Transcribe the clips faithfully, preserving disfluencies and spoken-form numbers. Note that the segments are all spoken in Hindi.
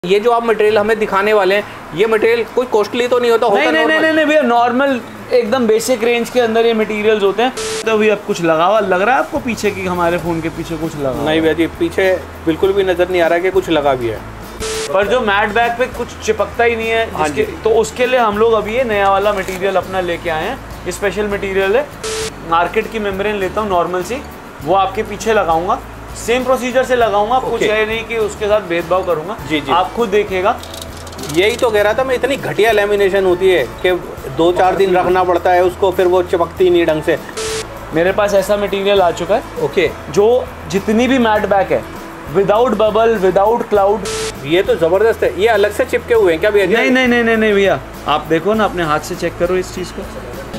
ये जो आप मटेरियल हमें दिखाने वाले हैं, ये मटेरियल कोई कॉस्टली तो नहीं होता? नहीं होता नहीं नहीं नहीं भैया, नॉर्मल एकदम बेसिक रेंज के अंदर ये मटेरियल्स होते हैं। तो भैया कुछ लगा हुआ लग रहा है आपको पीछे की, हमारे फ़ोन के पीछे कुछ लगा? नहीं भैया जी, पीछे बिल्कुल भी नज़र नहीं आ रहा है कि कुछ लगा भी है, पर जो मैट बैग पे कुछ चिपकता ही नहीं है। हाँ जी। तो उसके लिए हम लोग अभी ये नया वाला मटेरियल अपना लेके आए हैं। ये स्पेशल मटेरियल है, मार्केट की मेम्ब्रेन लेता हूँ नॉर्मल सी, वो आपके पीछे लगाऊंगा, सेम प्रोसीजर से लगाऊंगा। कुछ है नहीं कि उसके साथ भेदभाव करूंगा। जी जी, आप खुद देखिएगा। यही तो कह रहा था मैं, इतनी घटिया लेमिनेशन होती है कि दो चार दिन रखना पड़ता है उसको, फिर वो चिपकती नहीं ढंग से। मेरे पास ऐसा मटेरियल आ चुका है ओके, जो जितनी भी मैट बैग है, विदाउट बबल, विदाउट क्लाउड। ये तो जबरदस्त है। ये अलग से चिपके हुए हैं क्या भैया? नहीं नहीं नहीं नहीं भैया, आप देखो ना, अपने हाथ से चेक करो इस चीज को।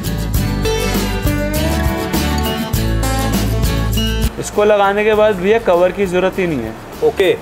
इसको लगाने के बाद भैया कवर की जरूरत ही नहीं है। ओके।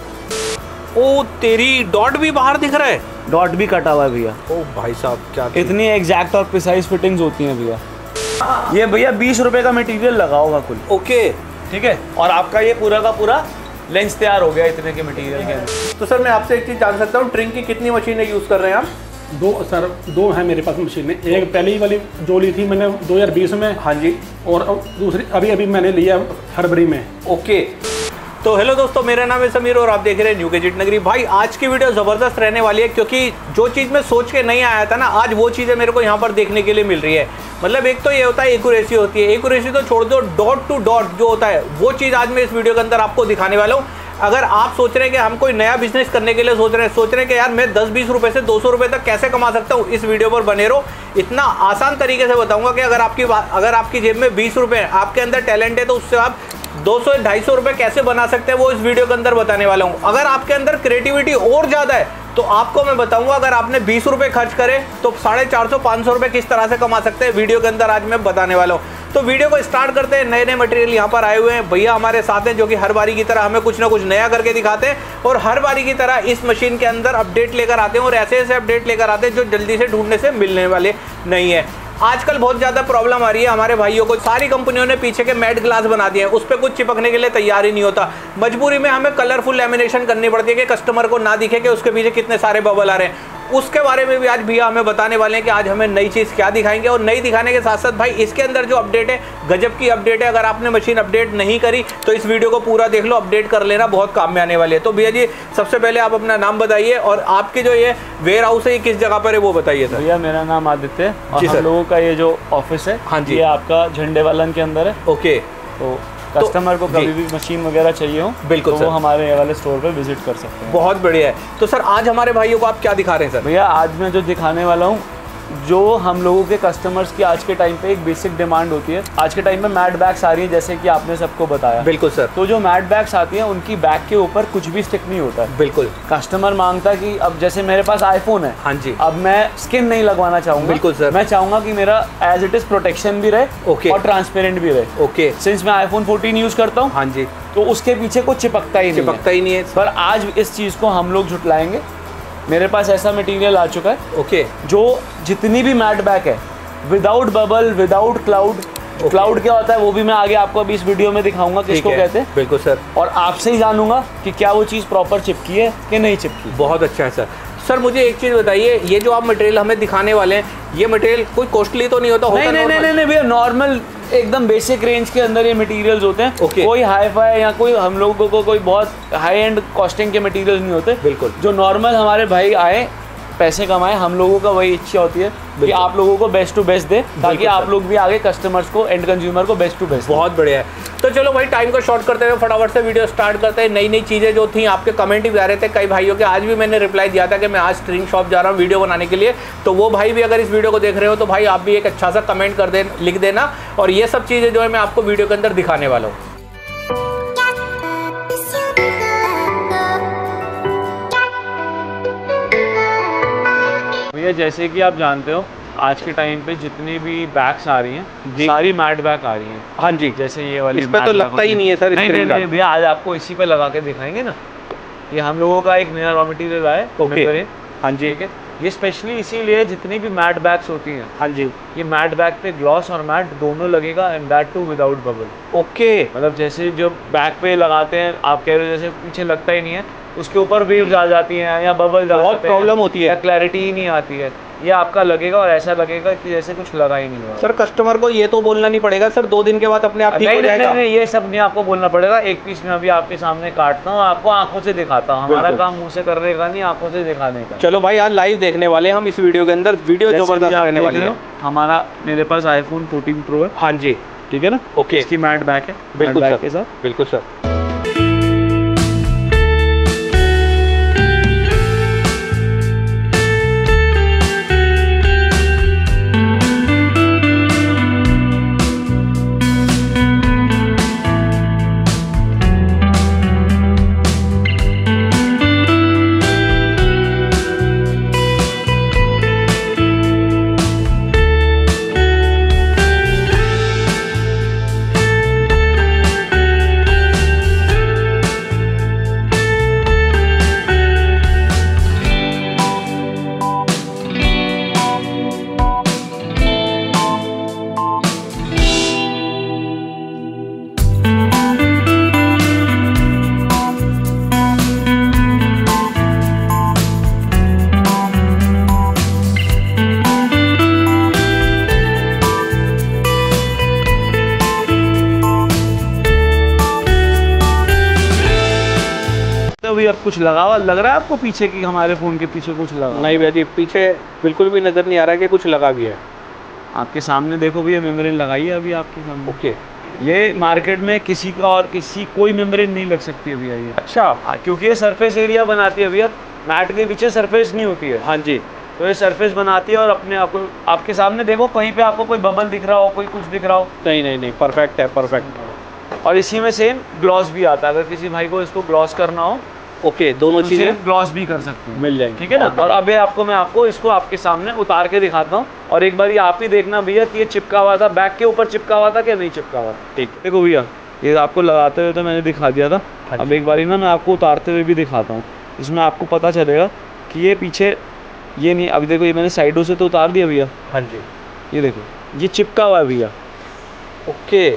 ओ तेरी, डॉट भी बाहर दिख रहा है? डॉट भी कटा हुआ है भैया। ओ भाई साहब, क्या इतनी एग्जैक्ट और प्रिसाइज फिटिंग्स होती हैं भैया। ये भैया बीस रुपए का मटेरियल लगा होगा कुल। ओके ठीक है, और आपका ये पूरा का पूरा लेंस तैयार हो गया इतने के मटेरियल के अंदर। तो सर मैं आपसे एक चीज़ जान सकता हूँ, ट्रिंग की कितनी मशीनें यूज़ कर रहे हैं आप? दो सर, दो हैं मेरे पास मशीनें। एक पहली वाली जो ली थी मैंने दो हज़ार बीस में। हाँ जी। और दूसरी अभी अभी मैंने लिया फरवरी में। ओके। तो हेलो दोस्तों, मेरा नाम है समीर और आप देख रहे हैं न्यू गैजेट नगरी। भाई आज की वीडियो ज़बरदस्त रहने वाली है, क्योंकि जो चीज़ मैं सोच के नहीं आया था ना, आज वो चीज़ें मेरे को यहाँ पर देखने के लिए मिल रही है। मतलब एक तो ये होता है एक्यूरेसी होती है, एक्यूरेसी तो छोड़ दो, डॉट टू डॉट जो होता है वो चीज़ आज मैं इस वीडियो के अंदर आपको दिखाने वाला हूँ। अगर आप सोच रहे हैं कि हम कोई नया बिजनेस करने के लिए सोच रहे हैं सोच रहे हैं कि यार मैं दस बीस रुपए से दो सौ रुपए तक कैसे कमा सकता हूँ, इस वीडियो पर बने रहो। इतना आसान तरीके से बताऊंगा कि अगर आपकी अगर आपकी जेब में बीस रुपए है, आपके अंदर टैलेंट है, तो उससे आप दो सौ ढाई सौ रुपए कैसे बना सकते हैं, वो इस वीडियो के अंदर बताने वाला हूँ। अगर आपके अंदर क्रिएटिविटी और ज़्यादा है तो आपको मैं बताऊंगा, अगर आपने बीस रुपए खर्च करे तो साढ़े चार सौ पाँच सौ रुपये किस तरह से कमा सकते हैं, वीडियो के अंदर आज मैं बताने वाला हूँ। तो वीडियो को स्टार्ट करते हैं। नए नए मटेरियल यहाँ पर आए हुए हैं, भैया हमारे साथ हैं जो कि हर बारी की तरह हमें कुछ ना कुछ नया करके दिखाते हैं और हर बारी की तरह इस मशीन के अंदर अपडेट लेकर आते हैं और ऐसे ऐसे अपडेट लेकर आते हैं जो जल्दी से ढूंढने से मिलने वाले नहीं है। आजकल बहुत ज़्यादा प्रॉब्लम आ रही है हमारे भाइयों को, सारी कंपनियों ने पीछे के मैट ग्लास बना दिए हैं, उस पर कुछ चिपकने के लिए तैयार ही नहीं होता। मजबूरी में हमें कलरफुल लैमिनेशन करनी पड़ती है कि कस्टमर को ना दिखे कि उसके पीछे कितने सारे बबल आ रहे हैं। उसके बारे में भी आज भैया हमें बताने वाले हैं कि आज हमें नई चीज़ क्या दिखाएंगे। और नई दिखाने के साथ साथ भाई इसके अंदर जो अपडेट है, गजब की अपडेट है। अगर आपने मशीन अपडेट नहीं करी तो इस वीडियो को पूरा देख लो, अपडेट कर लेना, बहुत काम में आने वाली है। तो भैया जी सबसे पहले आप अपना नाम बताइए और आपकी जो ये वेयर हाउस है ये किस जगह पर है वो बताइए सर। भैया मेरा नाम आदित्य है और हम लोगों का ये जो ऑफिस है, हाँ जी, ये आपका झंडे वालन के अंदर है। ओके। तो कस्टमर को कभी भी मशीन वगैरह चाहिए हो बिल्कुल तो वो हमारे वाले स्टोर पे विजिट कर सकते हैं। बहुत बढ़िया है। तो सर आज हमारे भाइयों को आप क्या दिखा रहे हैं सर? भैया आज मैं जो दिखाने वाला हूँ, जो हम लोगों के कस्टमर्स की आज के टाइम पे एक बेसिक डिमांड होती है। आज के टाइम पे मैट बैग्स आ रही है, जैसे कि आपने सबको बताया। बिल्कुल सर। तो जो मैट बैग्स आती हैं उनकी बैग के ऊपर कुछ भी स्टिक नहीं होता है। बिल्कुल। कस्टमर मांगता है कि अब जैसे मेरे पास आईफोन है, हाँ जी, अब मैं स्किन नहीं लगवाना चाहूंगा। बिल्कुल सर। मैं चाहूंगा कि मेरा एज इट इज प्रोटेक्शन भी रहे, ओके, और ट्रांसपेरेंट भी रहे। ओके। सिंस मैं आईफोन फोर्टीन यूज करता हूँ, हाँ जी, तो उसके पीछे कुछ चिपकता ही नहीं चिपकता ही नहीं है। पर आज इस चीज को हम लोग झुटलाएंगे। मेरे पास ऐसा मटेरियल आ चुका है, ओके, जो जितनी भी मैट बैग है, without bubble, without cloud. Cloud क्या होता है वो भी मैं आगे आपको अभी इस वीडियो में दिखाऊंगा किसको कहते हैं। बिल्कुल सर। और आपसे ही जानूंगा कि क्या वो चीज़ प्रॉपर चिपकी है कि नहीं चिपकी। बहुत अच्छा है सर। सर मुझे एक चीज़ बताइए, ये जो आप मटेरियल हमें दिखाने वाले हैं, ये मटेरियल कोई कॉस्टली तो नहीं होता? नहीं नहीं नहीं नहीं भैया, नॉर्मल एकदम बेसिक रेंज के अंदर ये मटेरियल्स होते हैं। okay. कोई हाई फाई या कोई हम लोगों को कोई बहुत हाई एंड कॉस्टिंग के मटेरियल्स नहीं होते। बिल्कुल। जो नॉर्मल हमारे भाई आए, पैसे कमाए, हम लोगों का वही इच्छा होती है कि आप लोगों को बेस्ट टू बेस्ट दे, ताकि आप लोग भी आगे कस्टमर्स को, एंड कंज्यूमर को बेस्ट टू बेस्ट। बहुत बढ़िया है। तो चलो भाई टाइम को शॉर्ट करते हुए फटाफट से वीडियो स्टार्ट करते हैं। नई नई चीज़ें जो थी, आपके कमेंट भी आ रहे थे कई भाइयों के, आज भी मैंने रिप्लाई दिया था कि मैं आज स्ट्रिंग शॉप जा रहा हूँ वीडियो बनाने के लिए। तो वो भाई भी अगर इस वीडियो को देख रहे हो तो भाई आप भी एक अच्छा सा कमेंट कर दे, लिख देना। और ये सब चीज़ें जो है मैं आपको वीडियो के अंदर दिखाने वाला हूँ। भैया जैसे कि आप जानते हो, आज के टाइम पे जितनी भी बैग्स आ रही हैं, सारी मैट बैग आ रही हैं। हाँ जी, जैसे ये वाली। इस पे तो लगता ही नहीं है सर। नहीं नहीं भैया, आज आपको इसी पे लगा के दिखाएंगे ना। ये हम लोगों का एक नया रॉ मटेरियल आया है। ओके। हाँ जी, ठीक है। ये स्पेशली इसीलिए जितनी भी मैट बैग्स होती हैं, हाँ जी, ये मैट बैग पे ग्लॉस और मैट दोनों लगेगा, and that too without bubble. Okay. मतलब जैसे जो बैग पे लगाते हैं, आप कह रहे हो जैसे पीछे लगता ही नहीं है, उसके ऊपर वेव्स आ जाती हैं या बबल बहुत प्रॉब्लम होती है, या क्लैरिटी ही नहीं आती है। ये आपका लगेगा और ऐसा लगेगा कि जैसे कुछ लगा ही नहीं हुआ। सर कस्टमर को ये तो बोलना नहीं पड़ेगा सर दो दिन के बाद अपने आप ठीक हो जाएगा? नहीं, ये सब नहीं आपको बोलना पड़ेगा। एक पीस में अभी आपके सामने काटता हूँ, आपको आंखों से दिखाता हूँ। हमारा काम मुंह से करने का नहीं, आंखों से दिखाने का। चलो भाई आज लाइव देखने वाले हैं हम इस वीडियो के अंदर, वीडियो जबरदस्त रहने वाली है। हमारा मेरे पास आईफोन फोर्टीन प्रो है। हाँ जी ठीक है ना, ओके। इसकी मैट बैक है, बिल्कुल बैक सर के साथ। बिल्कुल सर। अभी अब कुछ लगा हुआ लग रहा है आपको पीछे की, हमारे फ़ोन के पीछे कुछ लगा? नहीं भैया जी, पीछे बिल्कुल भी नज़र नहीं आ रहा है कि कुछ लगा भी है। आपके सामने देखो भैया, मेम्ब्रेन लगाई है अभी आपके सामने। ओके। ये मार्केट में किसी का और किसी कोई मेम्ब्रेन नहीं लग सकती है भैया ये। अच्छा। हाँ, क्योंकि ये सरफेस एरिया बनाती है भैया, मैट के पीछे सरफेस नहीं होती है। हाँ जी। तो ये सरफेस बनाती है और अपने आपको आपके सामने देखो, कहीं पे आपको कोई बबल दिख रहा हो, कोई कुछ दिख रहा हो? नहीं नहीं नहीं, परफेक्ट है, परफेक्ट। और इसी में सेम ग्लॉस भी आता है, अगर किसी भाई को इसको ग्लॉस करना हो, ओके, दोनों चीज़ें ग्लॉस भी कर सकते हैं, मिल जाएंगी। ठीक है ना। और अभी आपको मैं आपको इसको आपके सामने उतार के दिखाता हूँ, और एक बार ये आप ही देखना भैया कि ये चिपका हुआ था, बैक के ऊपर चिपका हुआ था कि नहीं चिपका हुआ। ठीक। देखो भैया, ये आपको लगाते हुए तो मैंने दिखा दिया था। अब एक बार ना मैं आपको उतारते हुए भी दिखाता हूँ, इसमें आपको पता चलेगा कि ये पीछे ये नहीं। अभी देखो, ये मैंने साइडों से तो उतार दिया भैया। हाँ जी। ये देखो, ये चिपका हुआ है भैया। ओके,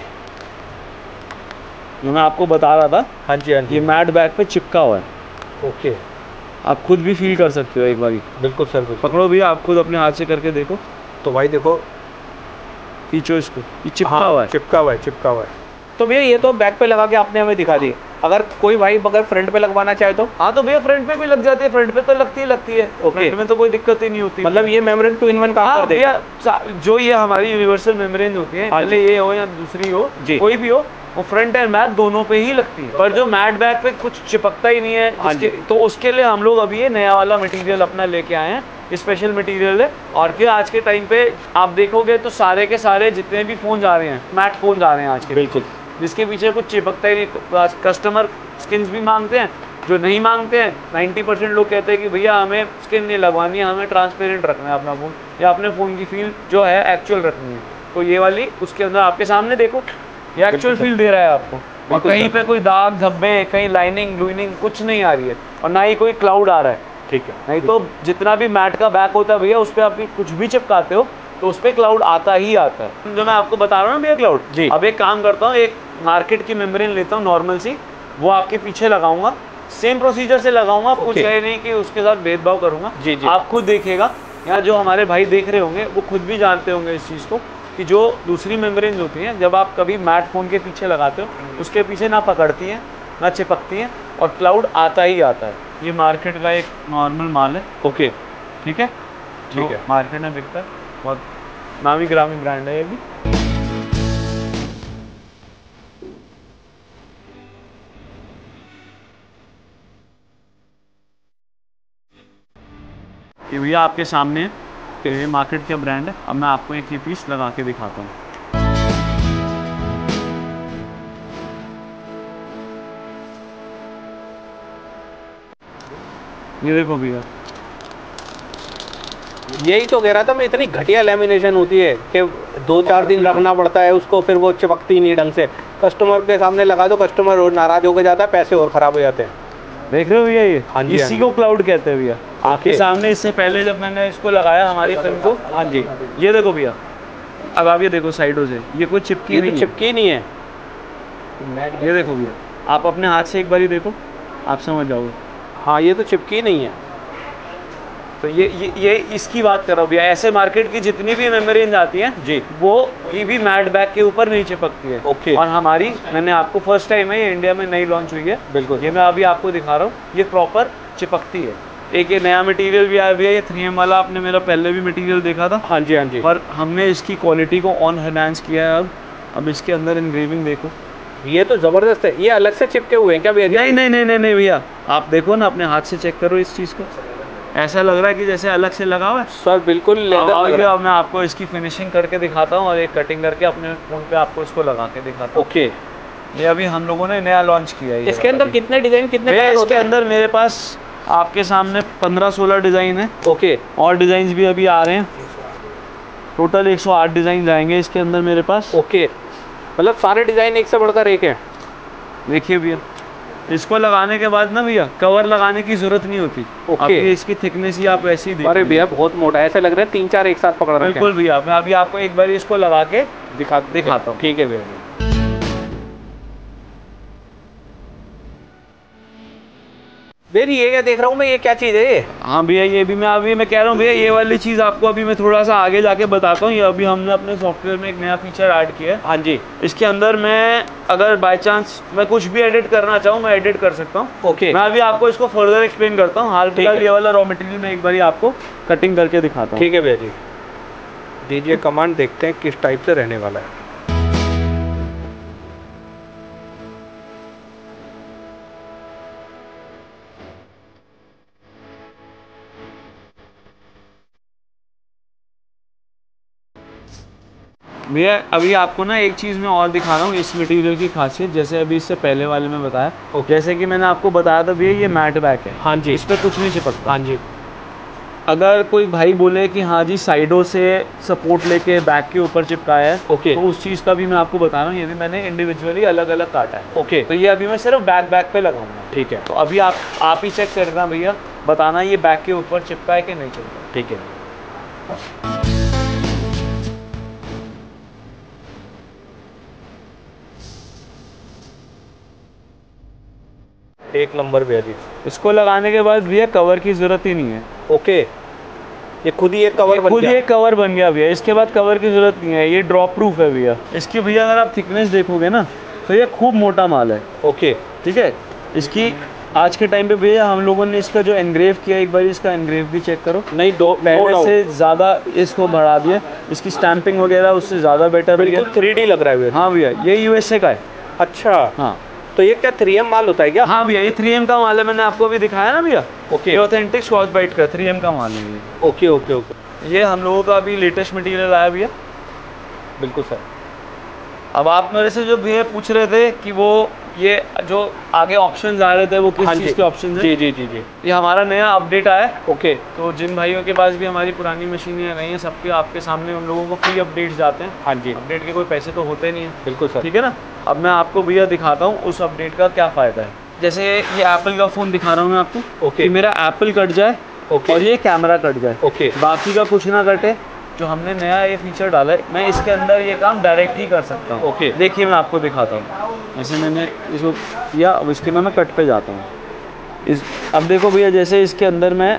जो मैं आपको बता रहा था। हाँ जी हाँ जी। ये मैट बैक पे चिपका हुआ है। ओके, आप खुद भी फील कर सकते हो एक बार। बिल्कुल सर, बिल्कुल। पकड़ो भैया, आप खुद अपने हाथ से करके देखो। तो भाई देखो, खींचो इसको, ये चिपका हाँ, हुआ है, चिपका हुआ है, चिपका हुआ है। तो भैया ये तो बैक पे लगा के आपने हमें दिखा दी, अगर कोई भाई अगर फ्रंट पे लगवाना चाहे तो? हाँ, तो भैया फ्रंट पे भी लग जाती है, फ्रंट पे तो लगती ही लगती है। फ्रंट में तो कोई दिक्कत ही नहीं होती। मतलब ये मेम्ब्रेन टू इन वन काम कर देगा? भैया जो ये हमारी यूनिवर्सल मेम्ब्रेन होती है, पहले ये हो या दूसरी हो, कोई भी हो, वो फ्रंट एंड बैक दोनों पे ही लगती है। पर जो मैट बैक पे कुछ चिपकता ही नहीं है, उसके, तो उसके लिए हम लोग अभी ये नया वाला मटेरियल अपना लेके आए हैं, स्पेशल मटेरियल है। और फिर आज के टाइम पे आप देखोगे तो सारे के सारे जितने भी फ़ोन आ रहे हैं, मैट फ़ोन आ रहे हैं आज के, बिल्कुल, जिसके पीछे कुछ चिपकता ही नहीं। कस्टमर स्किन्स भी मांगते हैं, जो नहीं मांगते हैं नाइन्टी परसेंट लोग कहते हैं कि भैया हमें स्किन नहीं लगवानी है, हमें ट्रांसपेरेंट रखना है अपना फ़ोन, या अपने फ़ोन की फील जो है एक्चुअल रखनी है। तो ये वाली उसके अंदर आपके सामने देखो, ये एक्चुअल फील दे रहा है आपको। और कहीं पे कोई दाग धब्बे, कहीं लाइनिंग लुइनिंग कुछ नहीं आ रही है, और ना ही कोई क्लाउड आ रहा है। ठीक है। नहीं तो जितना भी मैट का बैक होता है भैया, उस पर आप कुछ भी चिपकाते हो तो उस पर क्लाउड आता ही आता है। जो मैं आपको बता रहा हूँ भैया क्लाउड जी, अब एक काम करता हूँ, एक मार्केट की मेम्ब्रेन लेता हूँ नॉर्मल सी, वो आपके पीछे लगाऊंगा, सेम प्रोसीजर से लगाऊंगा, कुछ है नहीं कि उसके साथ भेदभाव करूंगा। जी जी, आप खुद देखिएगा, या जो हमारे भाई देख रहे होंगे वो खुद भी जानते होंगे इस चीज़ को, कि जो दूसरी मेम्ब्रेन होती हैं, जब आप कभी मैट फ़ोन के पीछे लगाते हो, उसके पीछे ना पकड़ती हैं ना चिपकती हैं, और क्लाउड आता ही आता है। ये मार्केट का एक नॉर्मल माल है। ओके, ठीक है, ठीक है, मार्केट में बिकता है, बहुत नामी ग्रामी ब्रांड है ये भी। ये भैया आपके सामने ये मार्केट का ब्रांड है। अब मैं आपको एक ये पीस लगा के दिखाता हूँ। ये देखो भैया, यही तो कह रहा था मैं, इतनी घटिया लेमिनेशन होती है कि दो चार दिन रखना पड़ता है उसको, फिर वो चिपकती नहीं ढंग से। कस्टमर के सामने लगा दो, कस्टमर और नाराज होकर जाता है, पैसे और ख़राब हो जाते हैं। देख रहे हो भैया, ये हाँ जी, इसी को क्लाउड कहते हैं भैया। आपके सामने इससे पहले जब मैंने इसको लगाया हमारी फिल्म को, हाँ जी, ये देखो भैया, अब आप ये देखो साइडों से, ये कोई चिपकी ये नहीं, तो चिपकी नहीं है। ये देखो भैया, आप अपने हाथ से एक बार ही देखो, आप समझ जाओगे। हाँ ये तो चिपकी नहीं है। तो ये ये ये इसकी बात कर रहा हूँ भैया। ऐसे मार्केट की जितनी भी मेमोरीज आती हैं जी, वो ये भी मैट बैक के ऊपर नहीं चिपकती है। ओके। और हमारी, मैंने आपको फर्स्ट टाइम है ये इंडिया में नई लॉन्च हुई है। बिल्कुल। ये मैं अभी आपको दिखा रहा हूँ, ये प्रॉपर चिपकती है। एक ये नया मटेरियल भी आया भैया, ये थ्री एम वाला आपने मेरा पहले भी मटेरियल देखा था। हाँ जी हाँ जी। पर हमने इसकी क्वालिटी को ऑन एनहांस किया है। अब अब इसके अंदर एनग्रेविंग देखो, ये तो ज़बरदस्त है। ये अलग से चिपके हुए हैं क्या भैया? नहीं नहीं नहीं नहीं नहीं भैया, आप देखो ना, अपने हाथ से चेक करो इस चीज़ को। ऐसा लग रहा है कि जैसे अलग से लगा हुआ है सर, बिल्कुल लेदर लग रहा है। अब मैं आपको इसकी फिनिशिंग करके दिखाता हूँ और एक कटिंग करके अपने फ़ोन पे आपको इसको लगा के दिखाता हूँ। ओके। ये अभी हम लोगों ने नया लॉन्च किया है। इसके अंदर कितने डिज़ाइन, कितने भैया कलर इसके होते हैं? अंदर मेरे पास आपके सामने पंद्रह सोलह डिज़ाइन है। ओके। और डिज़ाइन भी अभी आ रहे हैं। टोटल एक सौ आठ डिज़ाइन आएंगे इसके अंदर मेरे पास। ओके, मतलब सारे डिज़ाइन एक से बढ़कर एक है। देखिए भैया, इसको लगाने के बाद ना भैया कवर लगाने की जरूरत नहीं होती। ओके। इसकी थिकनेस ही आप ऐसी देखिए। अरे भैया बहुत मोटा है, ऐसा लग रहा है तीन चार एक साथ पकड़ रखे हैं। बिल्कुल भैया, मैं अभी आपको एक बार इसको लगा के दिखा दिखाता हूँ। ठीक है भैया। भैया ये क्या देख रहा हूँ मैं, ये क्या चीज़ है ये? हाँ भैया, ये भी मैं अभी मैं कह रहा हूँ भैया, ये वाली चीज़ आपको अभी मैं थोड़ा सा आगे जाके बताता हूँ। ये अभी हमने अपने सॉफ्टवेयर में एक नया फीचर ऐड किया है। हाँ जी। इसके अंदर मैं अगर बाय चांस मैं कुछ भी एडिट करना चाहूँ, मैं एडिट कर सकता हूँ। ओके। मैं अभी आपको इसको फर्दर एक्सप्लेन करता हूँ। हाल फिलहाल ये वाला रॉ मटेरियल मैं एक बार आपको कटिंग करके दिखाता हूँ। ठीक है भैया जी, दीजिए कमांड, देखते हैं किस टाइप से रहने वाला है। भैया अभी आपको ना एक चीज़ मैं और दिखा रहा हूँ इस मटेरियल की खासियत। जैसे अभी इससे पहले वाले में बताया, जैसे कि मैंने आपको बताया था भैया ये मैट बैक है। हाँ जी। इस पर कुछ नहीं चिपकता। हाँ जी। अगर कोई भाई बोले कि हाँ जी साइडों से सपोर्ट लेके बैक के ऊपर चिपकाया है, ओके, तो उस चीज़ का भी मैं आपको बता रहा हूँ। ये भी मैंने इंडिविजुअली अलग अलग काटा है। ओके। तो ये अभी मैं सिर्फ बैक बैक पे लगाऊंगा। ठीक है। तो अभी आप आप ही चेक करना भैया, बताना ये बैक के ऊपर चिपका है कि नहीं चिपका। ठीक है। एक नंबर भैया जी। इसको लगाने के बाद भैया कवर की ज़रूरत ही नहीं है। ओके, ये खुद ही एक कवर बन खुद गया। ही एक कवर बन गया भैया। इसके बाद कवर की ज़रूरत नहीं है। ये ड्रॉप प्रूफ है भैया। इसकी भैया अगर आप थिकनेस देखोगे ना, तो ये खूब मोटा माल है। ओके। ठीक है। इसकी आज के टाइम पे भैया हम लोगों ने इसका जो एनग्रेव किया, एक बार इसका एनग्रेव भी चेक करो। नहीं, दो पहले से ज़्यादा इसको बढ़ा दिया। इसकी स्टैंपिंग वगैरह उससे ज़्यादा बेटर है। बिल्कुल थ्री डी लग रहा है भैया। हाँ भैया, ये यूएसए का है। अच्छा। हाँ, तो ये क्या थ्री एम माल होता है क्या? हाँ भैया, ये थ्री एम का माल है। मैंने आपको अभी दिखाया ना भैया। ओके। ये ऑथेंटिक स्कॉच ब्राइट का थ्री एम का माल है ये। Okay okay okay. ये हम लोगों का अभी लेटेस्ट मटेरियल आया भैया। बिल्कुल सर। अब आप मेरे से जो भैया पूछ रहे थे कि वो ये जो आगे ऑप्शंस आ रहे थे वो किस हाँ चीज़ के ऑप्शंस हैं? जी जी जी जी। ये हमारा नया अपडेट आया है। ओके। तो जिन भाइयों के पास भी हमारी पुरानी मशीनें नहीं हैं, सबके आपके सामने हम लोगों को फ्री अपडेट्स जाते हैं। हाँ जी। अपडेट के कोई पैसे तो होते नहीं हैं। बिल्कुल सर। ठीक है ना। अब मैं आपको भैया दिखाता हूँ उस अपडेट का क्या फ़ायदा है। जैसे ये एप्पल का फ़ोन दिखा रहा हूँ मैं आपको। ओके। कि मेरा एप्पल कट जाए ओके। और ये कैमरा कट जाए, ओके। बाकी का कुछ ना कटे। जो हमने नया ये फीचर डाला है, मैं इसके अंदर ये काम डायरेक्ट ही कर सकता हूँ। ओके। देखिए मैं आपको दिखाता हूँ। ऐसे मैंने इसको किया, अब इसके में मैं कट पे जाता हूँ। इस अब देखो भैया, जैसे इसके अंदर मैं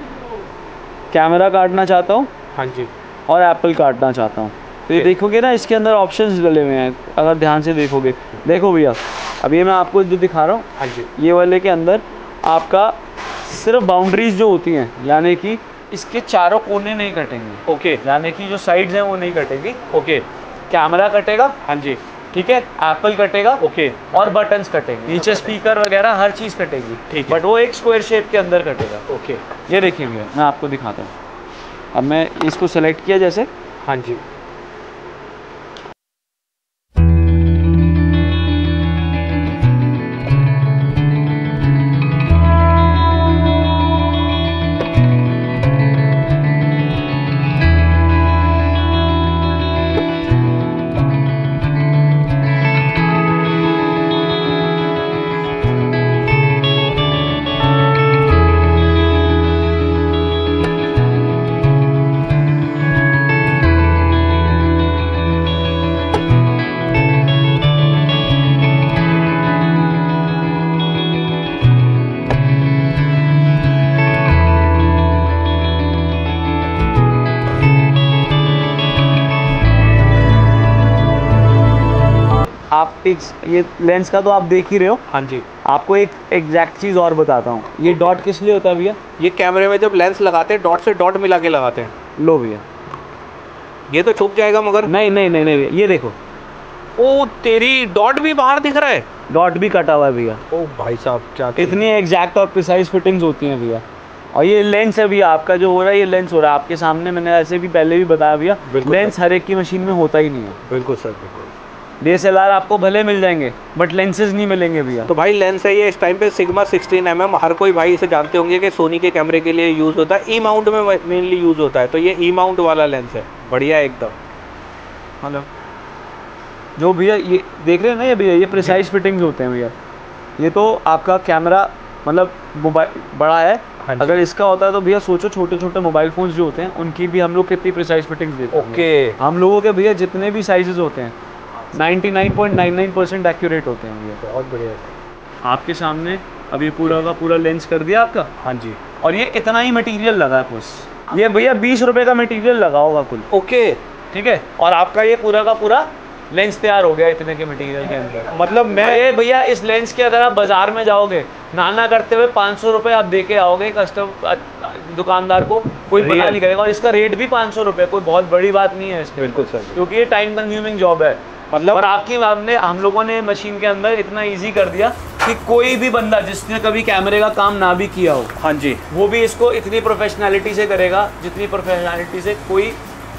कैमरा काटना चाहता हूँ हाँ जी। और एप्पल काटना चाहता हूँ, तो ये देखोगे ना इसके अंदर ऑप्शंस डले हुए हैं। अगर ध्यान से देखोगे, देखो भैया अब ये मैं आपको जो दिखा रहा हूँ, हाँ जी, ये वाले के अंदर आपका सिर्फ बाउंड्रीज जो होती हैं, यानी कि इसके चारों कोने नहीं कटेंगे। ओके। यानी कि जो साइड्स हैं वो नहीं कटेगी। ओके। कैमरा कटेगा, हाँ जी, ठीक है, एप्पल कटेगा, ओके, और बटन्स कटेंगे, नीचे स्पीकर वगैरह हर चीज़ कटेगी, ठीक है, बट वो एक स्क्वायर शेप के अंदर कटेगा। ओके। ये देखिए भैया, मैं आपको दिखाता हूँ। अब मैं इसको सेलेक्ट किया जैसे, हाँ जी, ऑप्टिक्स, ये लेंस का तो आप देख ही रहे हो। हाँ जी। आपको एक एग्जैक्ट चीज़ और बताता हूँ, ये डॉट किस लिए होता है भैया? ये कैमरे में जब लेंस लगाते हैं डॉट से डॉट मिला के लगाते हैं। लो भैया, ये तो छुप जाएगा मगर। नहीं नहीं नहीं नहीं ये देखो, ओ तेरी डॉट भी बाहर दिख रहा है, डॉट भी कटा हुआ है भैया। ओ भाई साहब क्या इतनी एग्जैक्ट और प्रिसाइज फिटिंग्स होती हैं भैया। और ये लेंस है भैया आपका जो हो रहा है, ये लेंस हो रहा है आपके सामने, मैंने ऐसे भी पहले भी बताया भैया, लेंस हर एक की मशीन में होता ही नहीं है। बिल्कुल सर, बिल्कुल। डी एस एल आर आपको भले मिल जाएंगे बट लेंसेज नहीं मिलेंगे भैया। तो भाई लेंस है ये इस टाइम पे सिग्मा सिक्सटीन एम एम, हर कोई भाई इसे जानते होंगे कि सोनी के कैमरे के लिए यूज़ होता है, ई माउंट में मेनली यूज़ होता है। तो ये ई माउंट वाला लेंस है, बढ़िया एकदम। हेलो, जो भैया ये देख रहे हैं ना ये भैया, ये प्रिसाइज फिटिंग्स होते हैं भैया। ये तो आपका कैमरा मतलब मोबाइल बड़ा है, अगर इसका होता है तो भैया सोचो छोटे छोटे मोबाइल फोन्स जो होते हैं उनकी भी हम लोग कितनी प्रिसाइज फिटिंग्स देते हैं। ओके, हम लोगों के भैया जितने भी साइजेस होते हैं निन्यानवे point nine nine percent accurate होते हैं भैया। बहुत बढ़िया। आपके सामने अभी पूरा का पूरा लेंस कर दिया आपका। हाँ जी। और ये इतना ही मटेरियल लगा है बस, ये भैया बीस रुपए का मटेरियल लगा होगा कुल। ओके, ठीक है, और आपका ये पूरा का पूरा लेंस तैयार हो गया इतने के मटेरियल के अंदर। मतलब मैं ये भैया इस लेंस के अगर आप बाजार में जाओगे नाना करते हुए पाँच सौ रुपये आप दे के आओगे कस्टमर दुकानदार को, कोई मना नहीं करेगा। और इसका रेट भी पाँच सौ रुपये, कोई बहुत बड़ी बात नहीं है इसमें। बिल्कुल सर, क्योंकि ये टाइम कंज्यूमिंग जॉब है मतलब। और आपकी हमने हम लोगों ने मशीन के अंदर इतना इजी कर दिया कि कोई भी बंदा जिसने कभी कैमरे का काम ना भी किया हो, हाँ जी, वो भी इसको इतनी प्रोफेशनैलिटी से करेगा जितनी प्रोफेशनैलिटी से कोई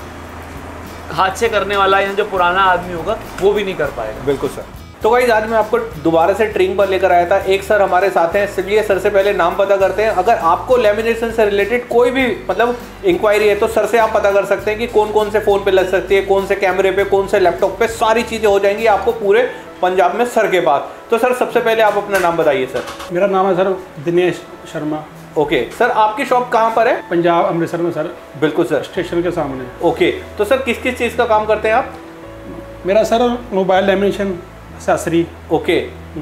हाथ से करने वाला या जो पुराना आदमी होगा वो भी नहीं कर पाएगा। बिल्कुल सर। तो गाइस आज मैं आपको दोबारा से ट्रिंग पर लेकर आया था। एक सर हमारे साथ हैं, इसलिए सर से पहले नाम पता करते हैं। अगर आपको लेमिनेशन से रिलेटेड कोई भी मतलब इंक्वायरी है तो सर से आप पता कर सकते हैं कि कौन कौन से फ़ोन पे लग सकती है, कौन से कैमरे पे, कौन से लैपटॉप पे, सारी चीज़ें हो जाएंगी आपको पूरे पंजाब में सर के पास। तो सर सबसे पहले आप अपना नाम बताइए सर। मेरा नाम है sir Dinesh Sharma. Okay sir, आपकी शॉप कहाँ पर है? पंजाब अमृतसर में सर। बिल्कुल सर, स्टेशन के सामने। ओके, तो सर किस किस चीज़ का काम करते हैं आप? मेरा sir mobile lamination accessory. Okay,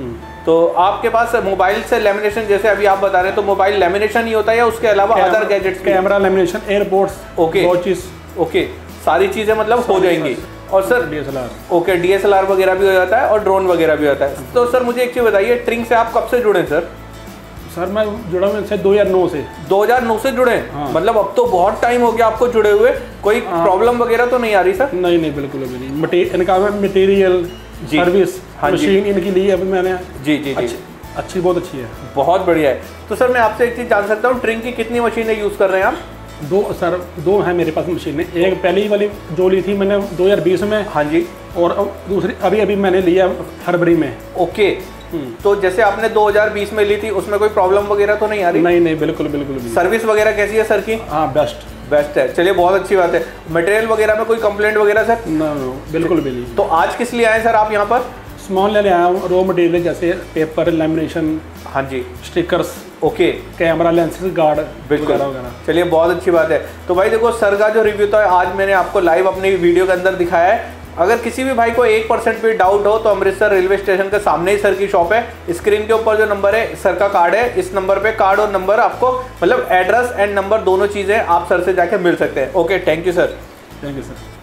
तो आपके पास मोबाइल से लेमिनेशन जैसे अभी आप बता रहे हैं तो मोबाइल लेमिनेशन ही होता है या उसके अलावा other gadgets? Camera lamination, airports, okay, watches, okay, सारी चीज़ें मतलब हो जाएंगी। और sir D S L R, okay, D S L R वगैरह भी हो जाता है और ड्रोन वगैरह भी होता है। तो सर मुझे एक चीज़ बताइए, ट्रिंग से आप कब से जुड़े सर? सर मैं जुड़ा हूँ इनसे दो हज़ार नौ से। दो हज़ार नौ से जुड़े हैं? हाँ। मतलब अब तो बहुत टाइम हो गया आपको जुड़े हुए। कोई हाँ। प्रॉब्लम वगैरह तो नहीं आ रही सर? नहीं नहीं बिल्कुल भी नहीं। मटेरियल इनका मटेरियल, सर्विस, हाँ मशीन इनकी ली अभी मैंने। जी जी जी, अच्छी, अच्छी बहुत अच्छी है, बहुत बढ़िया है। तो सर मैं आपसे एक चीज़ जान सकता हूँ, ट्रिंग की कितनी मशीनें यूज़ कर रहे हैं आप? दो सर, दो हैं मेरे पास मशीनें। एक पहली वाली जो ली थी मैंने दो हज़ार बीस में। हाँ जी। और अब दूसरी अभी अभी मैंने लिया फरवरी में। ओके, तो जैसे आपने दो हज़ार बीस में ली थी उसमें कोई प्रॉब्लम वगैरह तो नहीं आ रही? नहीं नहीं बिल्कुल बिल्कुल भी। सर्विस वगैरह कैसी है सर की? हाँ बेस्ट बेस्ट है, चलिए बहुत अच्छी बात है। मटेरियल वगैरह में कोई कंप्लेंट वगैरह सर? नो नो बिल्कुल भी नहीं। तो आज किस लिए आए सर आप यहाँ पर? स्मॉल लेने आया हूँ, रॉ मटेरियल जैसे पेपर, लेमिनेशन, हाँ जी, stickers, okay, camera lenses, guard बिल्कुल वगैरह। चलिए बहुत अच्छी बात है। तो भाई देखो सर का जो रिव्यू था आज मैंने आपको लाइव अपनी वीडियो के अंदर दिखाया है। अगर किसी भी भाई को एक परसेंट भी डाउट हो तो अमृतसर रेलवे स्टेशन के सामने ही सर की शॉप है। स्क्रीन के ऊपर जो नंबर है सर का कार्ड है, इस नंबर पे कार्ड और नंबर आपको मतलब एड्रेस एंड नंबर दोनों चीज़ें आप सर से जाके मिल सकते हैं। Okay, thank you sir. Thank you sir.